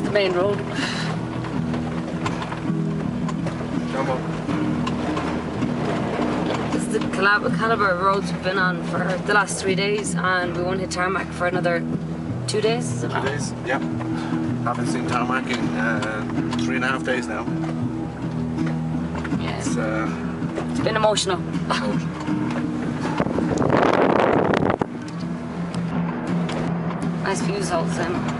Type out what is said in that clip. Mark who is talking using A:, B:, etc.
A: the main road.
B: Come on.
A: This is the calibre of roads we've been on for the last 3 days, and we won't hit tarmac for another 2 days. Is it
B: 2 days, yep. Haven't seen tarmac in 3.5 days now.
A: Yeah.
B: It's
A: It's been emotional. Nice views all the time.